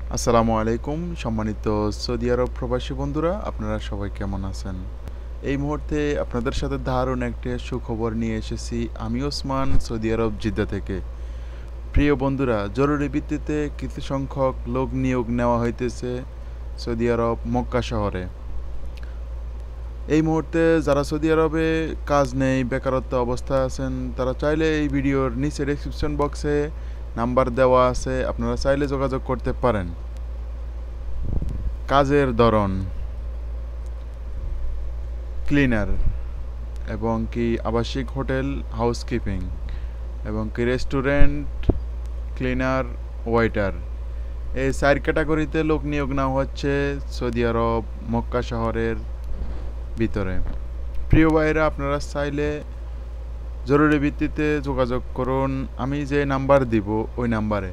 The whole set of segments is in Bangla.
আসসালামু আলাইকুম সম্মানিত সৌদি আরব প্রবাসী বন্ধুরা, আপনারা সবাই কেমন আছেন? এই মুহূর্তে আপনাদের সাথে দারুণ একটা সুখবর নিয়ে এসেছি। আমি ওসমান, সৌদি আরব জিদ্দা থেকে। প্রিয় বন্ধুরা, জরুরি ভিত্তিতে কিছু সংখ্যক লোক নিয়োগ নেওয়া হইতেছে সৌদি আরব মক্কা শহরে। এই মুহূর্তে যারা সৌদি আরবে কাজ নেই, বেকারত্ব অবস্থায় আছেন, তারা চাইলে এই ভিডিওর নিচে ডেসক্রিপশন বক্সে নাম্বার দেওয়া আছে, আপনারা চাইলে যোগাযোগ করতে পারেন। কাজের ধরন ক্লিনার এবং কি আবাসিক হোটেল হাউসকিপিং এবং কি রেস্টুরেন্ট ক্লিনার ওয়েটার, এই 4 ক্যাটাগরিতে লোক নিয়োগ নেওয়া হচ্ছে সৌদি আরব মক্কা শহরের ভিতরে। প্রিয় ভাইরা, আপনারা চাইলে জরুরি ভিত্তিতে যোগাযোগ করুন। আমি যে নাম্বার দিব ওই নাম্বারে।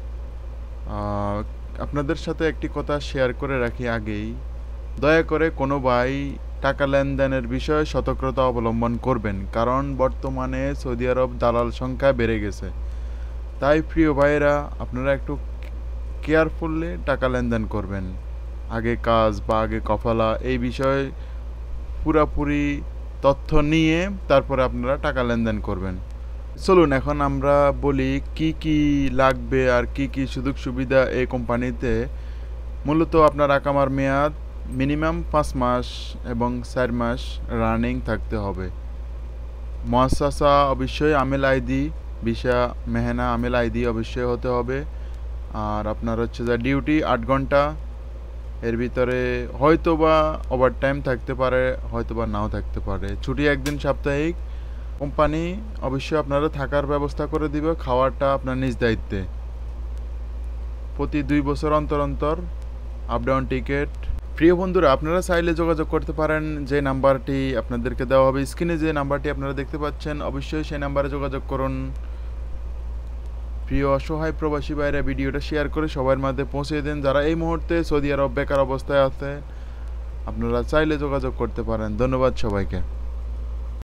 আপনাদের সাথে একটি কথা শেয়ার করে রাখি আগেই, দয়া করে কোনো ভাই টাকা লেনদেনের বিষয়ে সতর্কতা অবলম্বন করবেন, কারণ বর্তমানে সৌদি আরব দালাল সংখ্যা বেড়ে গেছে। তাই প্রিয় ভাইয়েরা, আপনারা একটু কেয়ারফুললি টাকা লেনদেন করবেন। আগে কাজ বা আগে কফালা এই বিষয়ে পুরাপুরি তথ্য নিয়ে তারপরে আপনারা টাকা লেনদেন করবেন। চলুন এখন আমরা বলি কি কি লাগবে আর কি কি সুযোগ সুবিধা এই কোম্পানিতে। মূলত আপনার আকামার মেয়াদ মিনিমাম 5 মাস এবং 4 মাস রানিং থাকতে হবে। মুআসাসা অবশ্যই আমেল আইডি, ভিসা মেহনা আমেল আইডি অবশ্যই হতে হবে। আর আপনার হচ্ছে যা ডিউটি 8 ঘন্টা, এর ভিতরে হয়তোবা ওভারটাইম থাকতে পারে, হয়তোবা নাও থাকতে পারে। ছুটি একদিন সাপ্তাহিক। কোম্পানি অবশ্যই আপনারা থাকার ব্যবস্থা করে দিবে, খাওয়াটা আপনার নিজ দায়িত্বে। প্রতি 2 বছর অন্তর অন্তর আপ ডাউন টিকিট। প্রিয় বন্ধুরা, আপনারা চাইলে যোগাযোগ করতে পারেন যে নাম্বারটি আপনাদেরকে দেওয়া হবে স্ক্রিনে, যে নাম্বারটি আপনারা দেখতে পাচ্ছেন, অবশ্যই সেই নাম্বারে যোগাযোগ করুন। প্রিয় অসহায় প্রবাসী ভাইরা, ভিডিওটা শেয়ার করে সবার মাঝে পৌঁছে দেন। যারা এই মুহূর্তে সৌদি আরব বেকার অবস্থায় আছে, আপনারা চাইলে যোগাযোগ করতে পারেন। ধন্যবাদ সবাইকে।